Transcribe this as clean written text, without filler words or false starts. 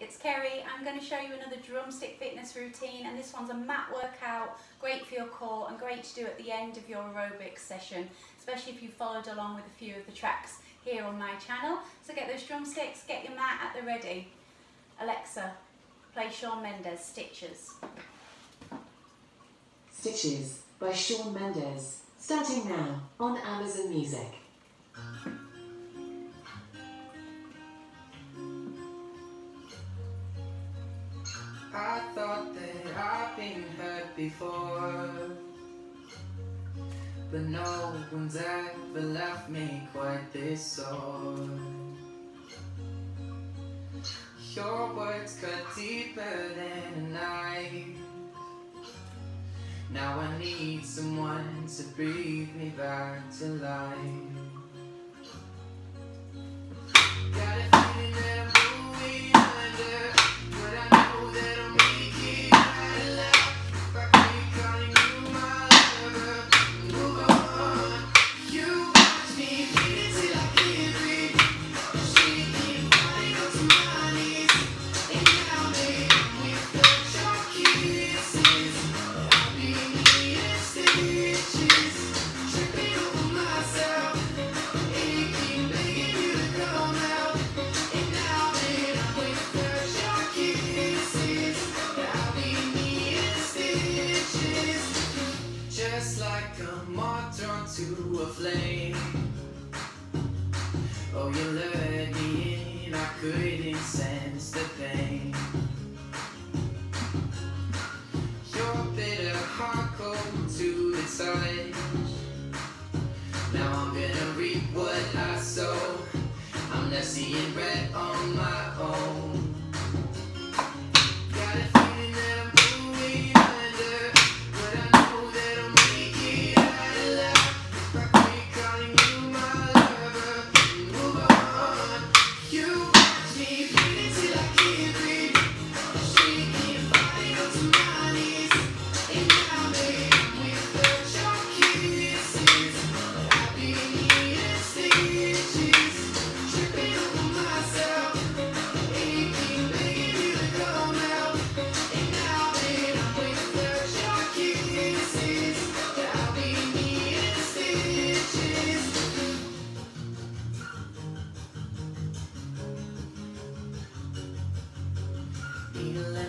it's Kerry. I'm going to show you another drumstick fitness routine, and this one's a mat workout, great for your core and great to do at the end of your aerobics session, especially if you followed along with a few of the tracks here on my channel. So get those drumsticks, get your mat at the ready. Alexa, play Shawn Mendes Stitches. Stitches by Shawn Mendes, starting now on Amazon Music. I thought that I've been hurt before, but no one's ever left me quite this sore. Your words cut deeper than a knife. Now I need someone to breathe me back to life. Got a feeling that I'm going under, but I know that I'll make it out alive if I keep calling you my lover. Move on, you watch me bleed till I can't breathe, shaking, falling onto my knees. And now, babe, without your kisses, I'll be needing stitches, tripping over myself, aching, begging you to come out. And now, babe, without your kisses, I'll be needing stitches, just like a moth drawn to a flame. Oh, you lured me in, I couldn't sense the pain. Your bitter heart cold to the touch. Now I'm gonna reap what I sow. I'm not seeing red on my own. Got a feeling that I'm going under, but I know that I'll make it out alive if I keep calling you my lover. Move on, you watch me bleed till I can't breathe, shaking, falling onto my knees. And now, babe, without your kisses, I'll be needing stitches, tripping over myself, aching, begging you to come out. And now, babe, without your kisses, I'll be needing stitches. Need a